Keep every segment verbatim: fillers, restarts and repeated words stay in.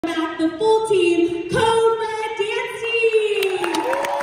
back the full team, Code Red Dance Team!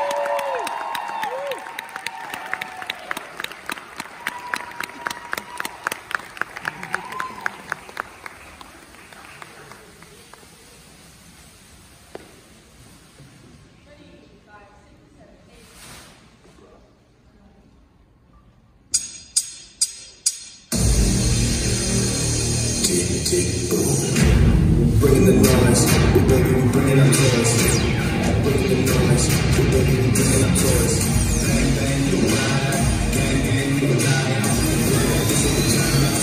Tick, tick, boom. Bringing the noise, we baby, we bringing our toys. Bringing the noise, we baby, we bringing our toys. Bang, bang, you ride. Gang, gang, you ride. This is the time.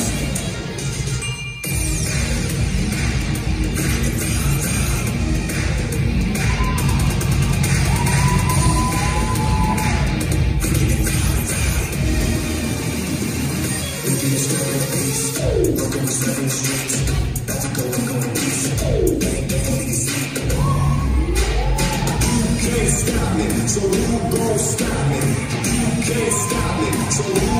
We do this stuff in peace. Welcome to seven streets. About to go and go in peace. Bang, bang, you see. You can't stop me, so who gon' stop me? You can't stop me, so who